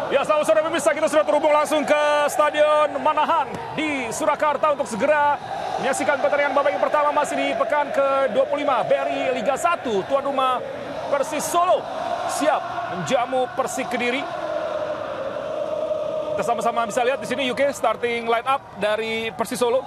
Ya, selamat sore pemirsa, kita sudah terhubung langsung ke Stadion Manahan di Surakarta untuk segera menyaksikan pertandingan babak yang pertama masih di pekan ke-25 BRI Liga 1. Tuan rumah Persis Solo siap menjamu Persik Kediri. Kita sama-sama bisa lihat di sini UK starting line up dari Persis Solo.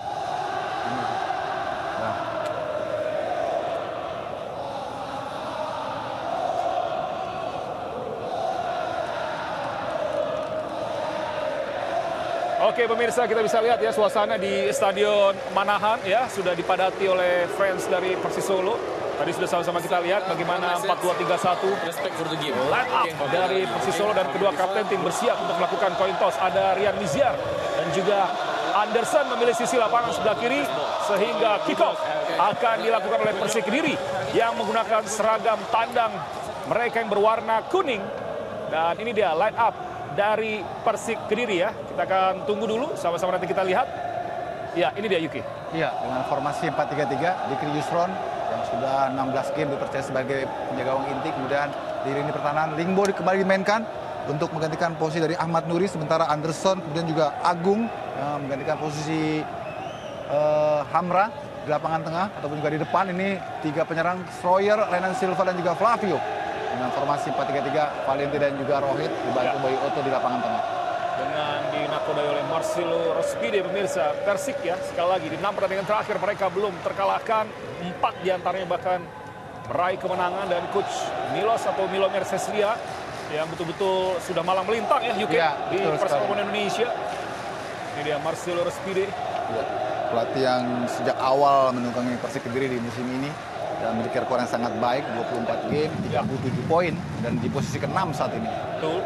Oke pemirsa, kita bisa lihat ya suasana di Stadion Manahan ya sudah dipadati oleh fans dari Persis Solo. Tadi sudah sama-sama kita lihat bagaimana 4-2-3-1 line up dari Persis Solo dan kedua kapten tim bersiap untuk melakukan coin toss. Ada Rian Miziar dan juga Anderson memilih sisi lapangan sebelah kiri sehingga kick off akan dilakukan oleh Persik Kediri yang menggunakan seragam tandang mereka yang berwarna kuning. Dan ini dia line up dari Persik Kediri ya. Kita akan tunggu dulu, sama-sama nanti kita lihat. Ya, ini dia Yuki. Iya, dengan formasi 4-3-3, Dikri Yusron yang sudah 16 game dipercaya sebagai penjaga gawang inti. Kemudian di lini pertahanan, Lingbo kembali dimainkan untuk menggantikan posisi dari Ahmad Nuri. Sementara Anderson, kemudian juga Agung menggantikan posisi Hamra di lapangan tengah ataupun juga di depan. Ini tiga penyerang, Stroyer, Renan Silva dan juga Flavio. Dengan formasi 4-3-3, Valenti dan juga Rohit dibantu Boy Otto di lapangan tengah. Dengan dinakodai oleh Marcelo Rospide pemirsa. Persik ya, sekali lagi di 6 pertandingan terakhir mereka belum terkalahkan. 4 diantaranya bahkan meraih kemenangan. Dan coach Milos atau Milomir Seslia yang betul-betul sudah malang melintang ya UK ya, di Persatuan Indonesia. Ini dia Marcelo Rospide. Ya, pelatih yang sejak awal menunggangi Persik Kediri di musim ini dan memiliki rekor yang sangat baik, 24 game, 37 poin, dan di posisi ke-6 saat ini. Betul.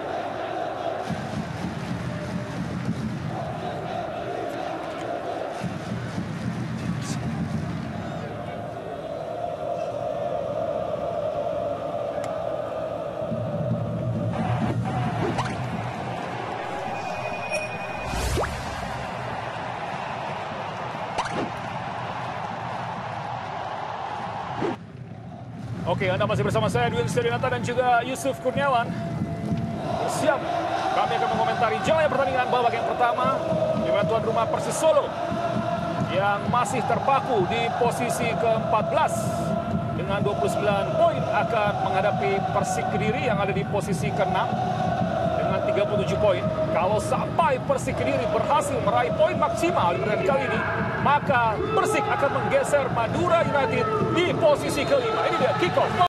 Oke, Anda masih bersama saya, Dwi Setiadinata dan juga Yusuf Kurniawan. Bersiap, kami akan mengomentari jalannya pertandingan babak yang pertama di mana tuan rumah Persis Solo yang masih terpaku di posisi ke-14 dengan 29 poin akan menghadapi Persik Kediri yang ada di posisi ke-6 dengan 37 poin. Kalau sampai Persik Kediri berhasil meraih poin maksimal di pertandingan kali ini, maka Persik akan menggeser Madura United di posisi ke-5. Ini dia kick off.